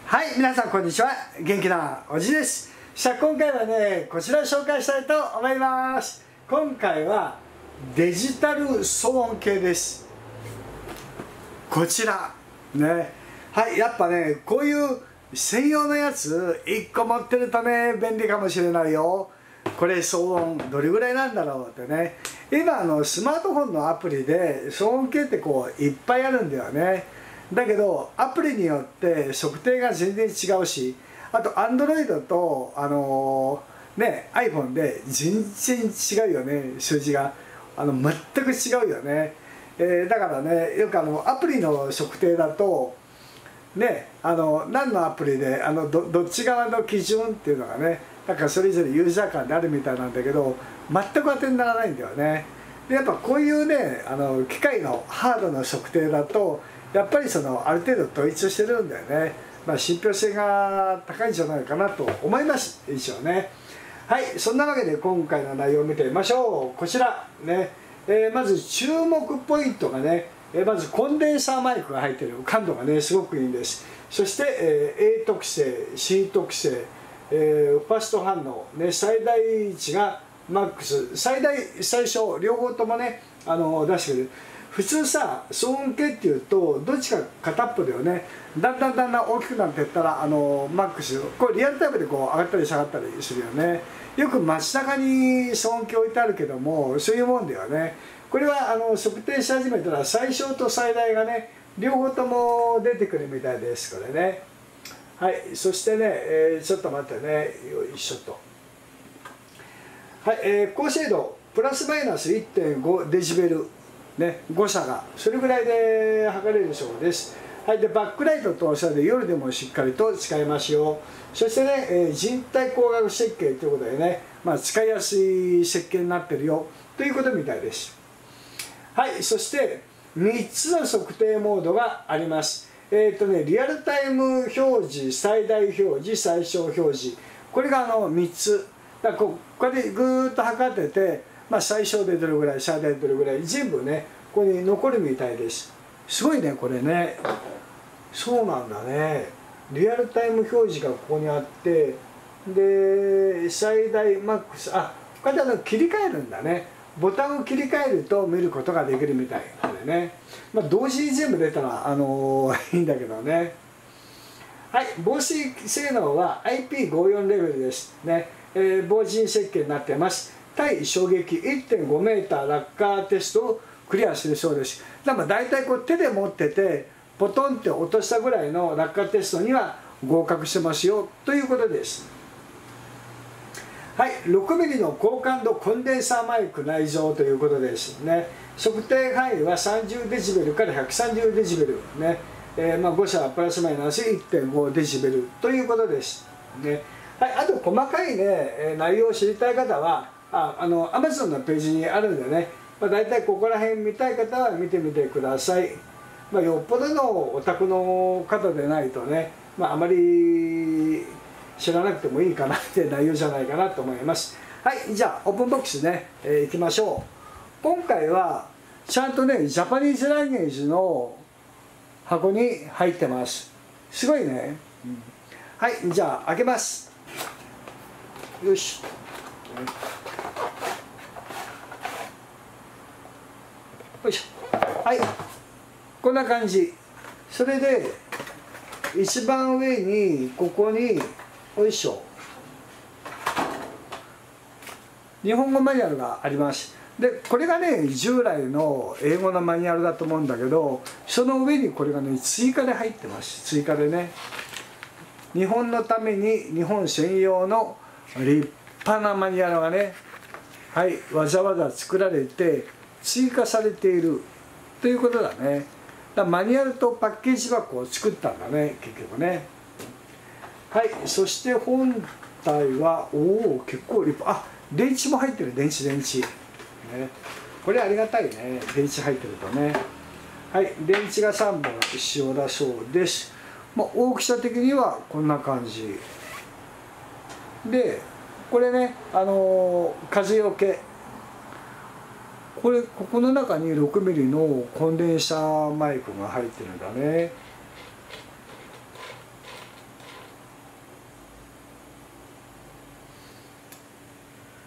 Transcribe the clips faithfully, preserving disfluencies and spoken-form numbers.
はい、皆さんこんにちは。元気なおじです。さあ今回はね、こちらを紹介したいと思います。今回はデジタル騒音計です。こちらね、はい、やっぱね、こういう専用のやついっこ持ってるとね、便利かもしれないよ。これ騒音どれぐらいなんだろうってね。今あのスマートフォンのアプリで騒音計ってこういっぱいあるんだよね。だけどアプリによって測定が全然違うし、あと Android とあのー、ね iPhone で全然違うよね、数字があの全く違うよね、えー、だからね、よくあのアプリの測定だとね、あの何のアプリであの ど, どっち側の基準っていうのがね、なんかそれぞれユーザー間であるみたいなんだけど、全く当てにならないんだよね。でやっぱこういうね、あの機械のハードの測定だとやっぱりそのある程度統一してるんだよね。まあ信憑性が高いんじゃないかなと思います以上ね。はい、そんなわけで今回の内容を見てみましょう。こちらね、えー、まず注目ポイントがね、えー、まずコンデンサーマイクが入っている感度がねすごくいいんです。そして、えー、A 特性 C 特性、えー、ファスト反応、ね、最大値がマックス、最大最小両方ともねあの出してくれる。普通さ、騒音計っていうとどっちか片っぽだよね。だんだんだんだん大きくなっていったらあのマックス、これリアルタイムでこう上がったり下がったりするよね。よく街中に騒音計置いてあるけども、そういうもんだよね。これはあの測定し始めたら最小と最大がね両方とも出てくるみたいです、これね。はい、そしてね、えー、ちょっと待ってね、よいしょと。はい、えー、高精度プラスマイナス いってんご デシベル、ね、誤差がそれぐらいで測れるそうです。はい、でバックライトとおしゃれで夜でもしっかりと使えますよ。そしてね、えー、人体工学設計ということでね、まあ、使いやすい設計になってるよということみたいです。はい、そしてみっつの測定モードがあります。えっとね、リアルタイム表示、最大表示、最小表示、これがあのみっつ。だからここでぐーっと測ってて、まあ、最小でどれぐらい、最大でどれぐらい、全部ねここに残るみたいです。すごいねこれね。そうなんだね。リアルタイム表示がここにあって、で最大マックス、あ、こうやってあの切り替えるんだね。ボタンを切り替えると見ることができるみたいこれね。まあ、同時に全部出たら、あのー、いいんだけどね。はい、防水性能は アイピーごじゅうよん レベルですね。えー、防塵設計になっています。対衝撃 いってんごメーター落下テストをクリアしているそうです。だから大体こう手で持っててポトンって落としたぐらいの落下テストには合格してますよということです。はい、ろくミリの高感度コンデンサーマイク内蔵ということですね。測定範囲はさんじゅうデシベルからひゃくさんじゅうデシベルね。えー、まあ誤差はプラスマイナス いってんごデシベルということですね。はい、あと細かいね内容を知りたい方はああの アマゾン のページにあるんでね、まあ、大体ここら辺見たい方は見てみてください。まあ、よっぽどのお宅の方でないとね、まあ、あまり知らなくてもいいかなって内容じゃないかなと思います。はい、じゃあオープンボックスね、えー、いきましょう。今回はちゃんとねジャパニーズランゲージの箱に入ってます。すごいね、うん、はい、じゃあ開けます。よし、よいしょ。はい、こんな感じ。それで一番上にここによいしょ、日本語マニュアルがあります。でこれがね従来の英語のマニュアルだと思うんだけど、その上にこれがね追加で入ってます。追加でね、日本のために日本専用の立派なマニュアルがね、はい、わざわざ作られて追加されているということだね。だからマニュアルとパッケージ箱を作ったんだね結局ね。はい、そして本体はおお結構立派、あ、電池も入ってる。電池電池、ね、これありがたいね、電池入ってるとね。はい、電池がさんぼん必要だそうです。まあ、大きさ的にはこんな感じで、これね、あのー、風よけ、これここの中にろくミリのコンデンサーマイクが入ってるんだね。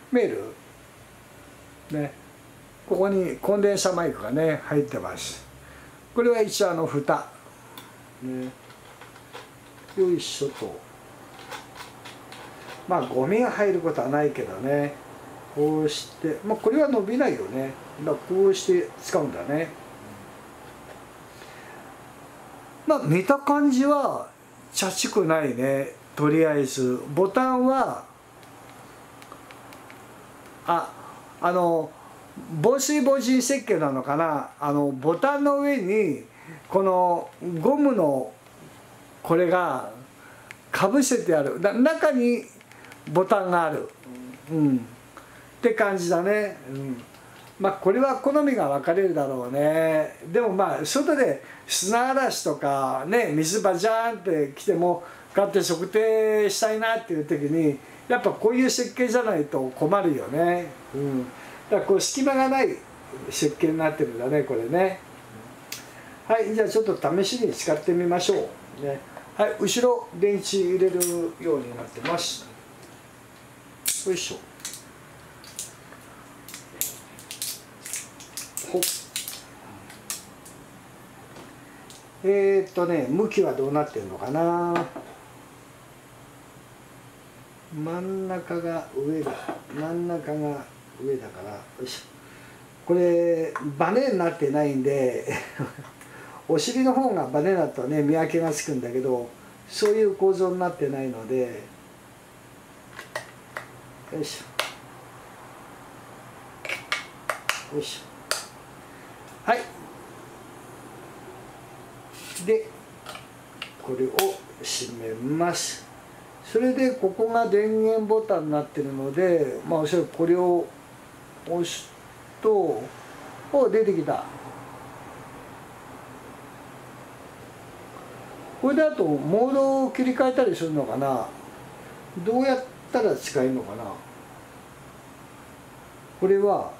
見えるね、ここにコンデンサーマイクがね入ってます。これは一応あの蓋ね、よいしょと。まあゴミが入ることはないけどね、こうして、まあこれは伸びないよね、だからこうして使うんだね。まあ見た感じは茶ちくないね。とりあえずボタンはああの防水防塵設計なのかな、あのボタンの上にこのゴムのこれがかぶせてある、だ中にボタンがある、うん、って感じだね、うん、まあこれは好みが分かれるだろうね。でもまあ外で砂嵐とかね、水バジャーンって来てもこうやって測定したいなっていう時にやっぱこういう設計じゃないと困るよね、うん、だからこう隙間がない設計になってるんだねこれね。はい、じゃあちょっと試しに使ってみましょうね。はい、後ろ電池入れるようになってます。よいしょ。ほっ。えー、っとね向きはどうなってるのかな。真ん中が上だ、真ん中が上だから、よいしょ。これバネになってないんでお尻の方がバネだとね見分けがつくんだけど、そういう構造になってないので、よいしょよいしょ。はい、でこれを閉めます。それでここが電源ボタンになってるので、まあおそらくこれを押すと、お出てきた。これだとモードを切り替えたりするのかな。どうやったら使えるのかな。これは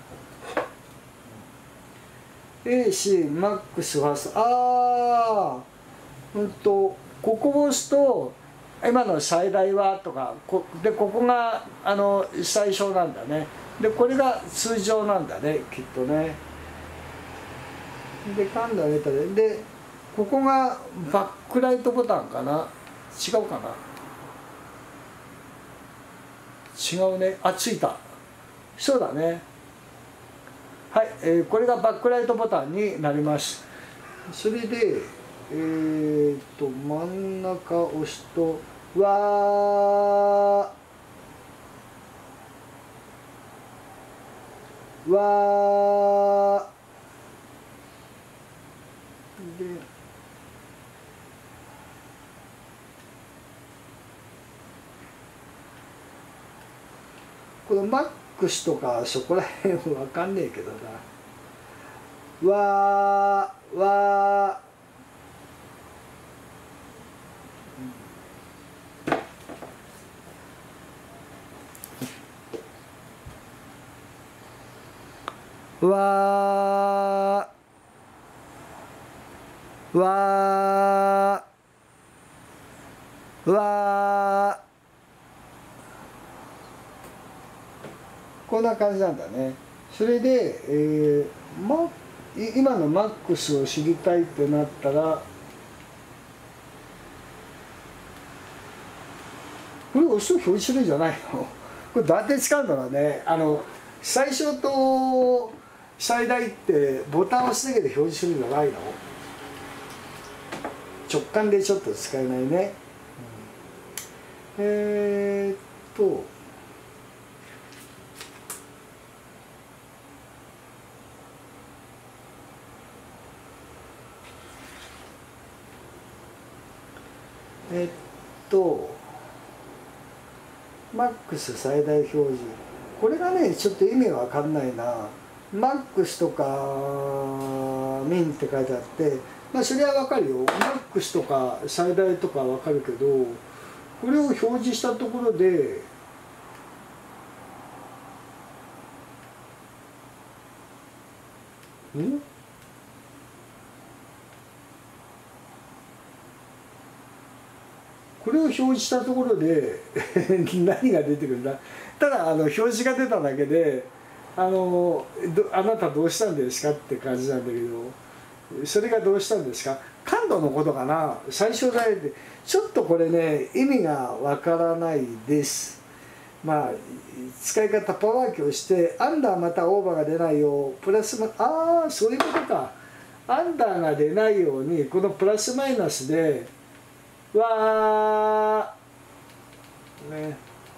エーシー、マックス、ファースト、ああうんとここを押すと今の最大はとか、こでここがあの最小なんだね。でこれが通常なんだねきっとね。で感度上げたらでここがバックライトボタンかな、違うかな、違うね、あついた、そうだね。はい、えー、これがバックライトボタンになります。それでえー、っと真ん中を押すとわーわーでこのマックスとかそこら辺わかんねえけどな。わーわーわーわーわーこんな感じなんだね。それで、えー、ま、今のマックスを知りたいってなったらこれ押すと表示するんじゃないのこれどうやって使うんだろうね。あの最小と最大ってボタンを押すだけで表示するんじゃないの。直感でちょっと使えないね、うん、えー、っとえっとマックス最大表示、これがねちょっと意味わかんないな。マックスとかミンって書いてあって、まあそれはわかるよ。マックスとか最大とかわかるけど、これを表示したところでんこれを表示したところで何が出てくるんだ。ただあの表示が出ただけであのどあなたどうしたんですかって感じなんだけど、それがどうしたんですか、感度のことかな、最初だけでちょっとこれね意味がわからないです。まあ使い方パワーキをしてアンダーまたオーバーが出ないようプラスマああそういうことか、アンダーが出ないようにこのプラスマイナスでわーね、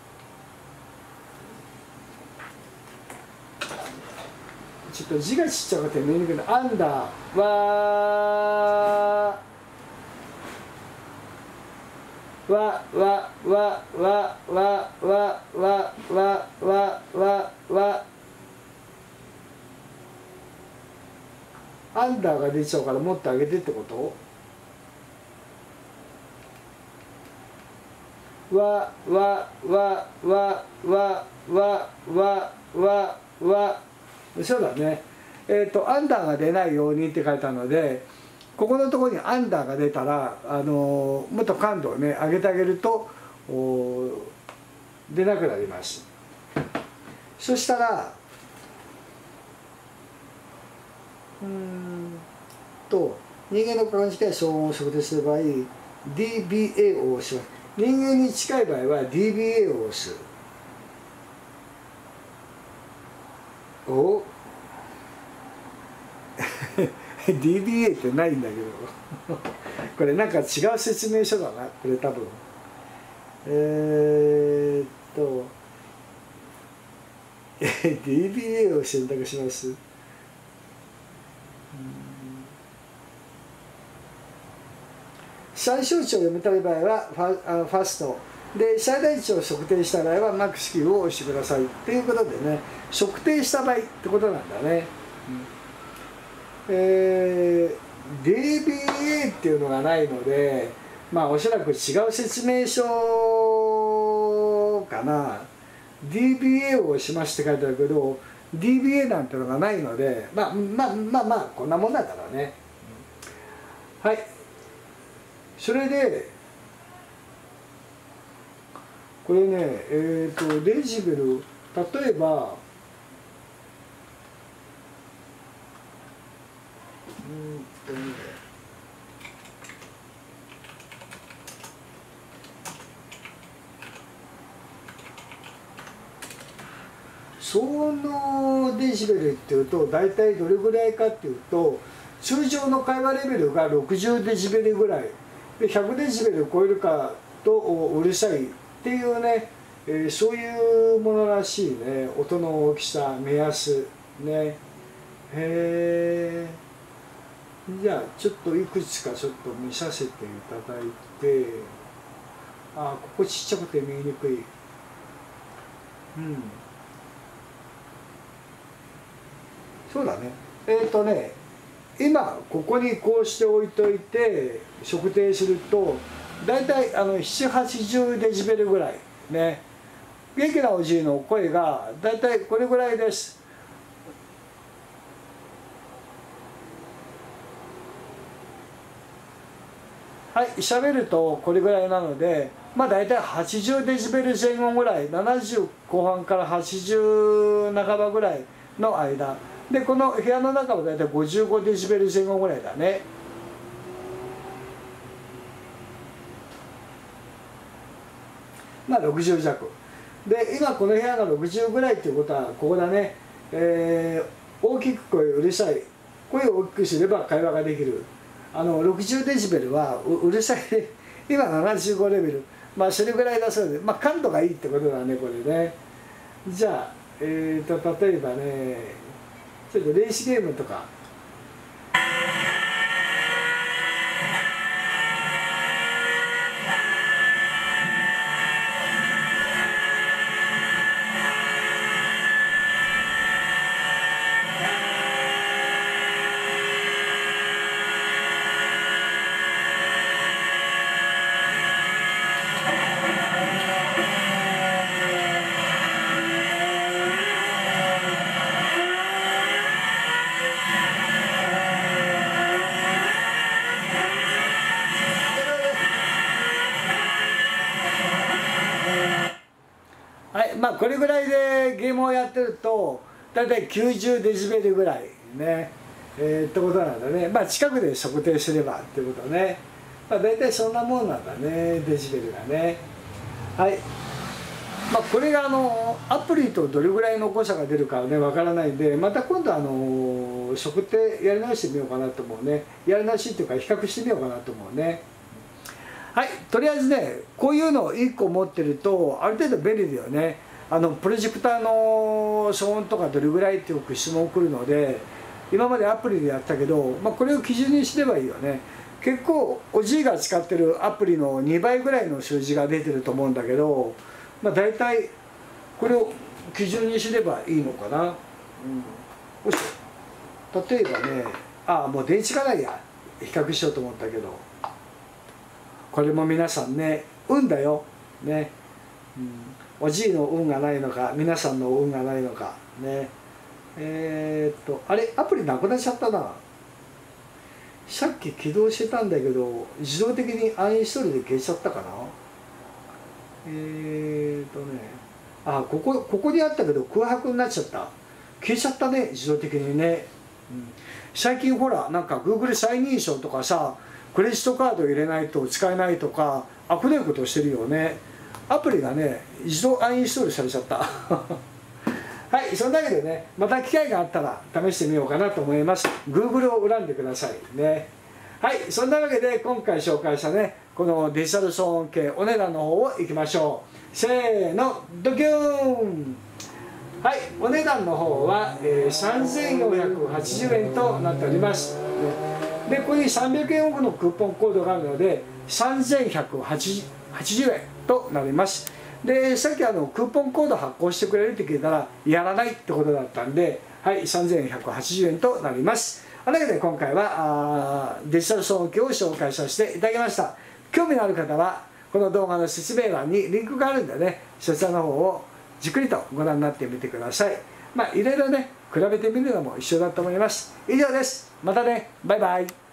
ちょっと字がちっちゃくて見えにくいな、アンダーわーわわわわわわわわわわわアンダーが出ちゃうからもっと上げてってこと、わわわわわわわわわそうだね、えっとアンダーが出ないようにって書いたので、ここのところにアンダーが出たら、あのもっと感度をね上げてあげると出なくなります。そしたらうーんと人間の感じで騒音を測定する場合 ディービーエー を押します。人間に近い場合は ディービーエー を押す。おディービーエー ってないんだけどこれなんか違う説明書だなこれ多分。えー、っとディービーエー を選択します。最小値を読み取る場合はファあファストで、最大値を測定した場合はマックス Q を押してくださいっていうことでね、測定した場合ってことなんだね。うん、えー、ディービーエー っていうのがないので、まあおそらく違う説明書かな。 ディービーエー を押しますって書いてあるけど ディービーエー なんてのがないので、まあまあまあまあこんなもんだからね。はい、それでこれね、えっとデシベル、例えばうんとね騒音のデシベルっていうと大体どれぐらいかっていうと、通常の会話レベルがろくじゅうデシベルぐらいでひゃくデシベルを超えるかとうるさいっていうね、えー、そういうものらしいね、音の大きさ目安ね。へえ、じゃあちょっといくつかちょっと見させていただいて、あここちっちゃくて見えにくい。うんそうだね。えっとね、今ここにこうして置いといて測定すると大体あのななじゅうはちじゅうデシベルぐらいね。元気なおじいの声が大体これぐらいです。はい喋るとこれぐらいなので、まあ大体はちじゅうデシベル前後ぐらい、ななじゅう後半からはちじゅう半ばぐらいの間で、この部屋の中は大体ごじゅうごデシベル前後ぐらいだね。まあろくじゅう弱で、今この部屋がろくじゅうぐらいっていうことはここだね、えー、大きく声、うるさい、声を大きくすれば会話ができる。あのろくじゅうデシベルは う, うるさい今ななじゅうごレベル、まあそれぐらいだそうで、まあ感度がいいってことだねこれね。じゃあ、えー、と例えばねちょっとレースゲームとか。 まあこれぐらいでゲームをやってるとだいたいきゅうじゅうデシベルぐらいね、えー、ってことなんだね。まあ近くで測定すればっていうことね。まあ大体そんなもんなんだね、デシベルがね。はい。まあこれがあのアプリとどれぐらいの誤差が出るかはねわからないんで、また今度あの測定やり直してみようかなと思うね。やり直しっていうか比較してみようかなと思うね。はい、とりあえずね、こういうのをいっこ持ってるとある程度便利だよね。あのプロジェクターの騒音とかどれぐらいってよく質問来るので、今までアプリでやったけど、まあ、これを基準にすればいいよね。結構おじいが使ってるアプリのにばいぐらいの数字が出てると思うんだけど、まあ、大体これを基準にすればいいのかな。うん、よいしょ。例えばね、ああもう電池がないや、比較しようと思ったけど、これも皆さんね運だよね、うん、おじいの運がないのか皆さんの運がないのかね。えー、っとあれアプリなくなっちゃったな。さっき起動してたんだけど自動的にアンインストールで消えちゃったかな。えー、っとねあここここにあったけど空白になっちゃった。消えちゃったね自動的にね、うん、最近ほらなんか Google 再認証とかさ、クレジットカード入れないと使えないとか悪どいことをしてるよね。アプリがね自動アンインストールされちゃったはい、そんなわけでね、また機会があったら試してみようかなと思います。 Google を恨んでくださいね。はい、そんなわけで今回紹介したねこのデジタル騒音計お値段の方をいきましょう。せーのドキューン。はい、お値段の方は、えー、さんぜんよんひゃくはちじゅうえんとなっております。でここにさんびゃくえんオフのクーポンコードがあるのでさんぜんひゃくはちじゅうえんとなります。でさっきあのクーポンコード発行してくれるって聞いたらやらないってことだったんで、はいさんぜんひゃくはちじゅうえんとなります。というわけで今回はあデジタル騒音計を紹介させていただきました。興味のある方はこの動画の説明欄にリンクがあるんでね、そちらの方をじっくりとご覧になってみてください。まあいろいろね比べてみるのも一緒だと思います。以上です。またね。バイバイ。